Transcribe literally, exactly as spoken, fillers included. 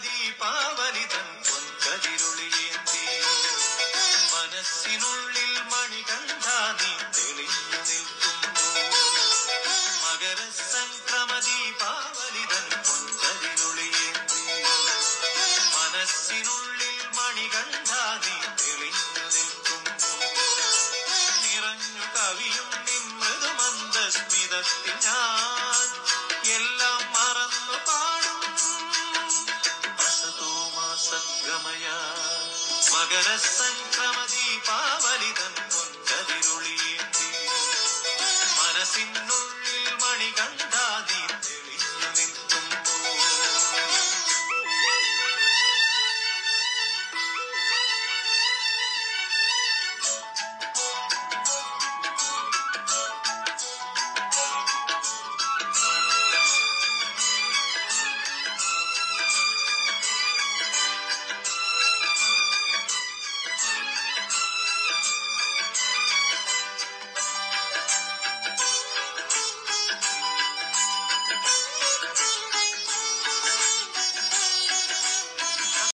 ദീപാവലി തൻ പൊൻകതിരുളിയേന്തി മനസ്സിനുള്ളിൽ മണികണ്ഠ നീ തെളിഞ്ഞു നിൽക്കുമ്പോൾ മകരസംക്രമ ദീപാവലി തൻ പൊൻകതിരുളിയേന്തി മനസ്സിനുള്ളിൽ മണികണ്ഠ നീ തെളിഞ്ഞു നിൽക്കുമ്പോൾ നിറഞ്ഞു കവിയും നിൻ മൃദുമന്ദസ്മിതത്തിൽ ഞാൻ എല്ലാം മറന്നു പാടും സദ്ഗമയ മകരസംക്രമ ദീപാവലി തൻ പൊൻകതിരുളിയേന്തി മനസ്സിനുള്ളിൽ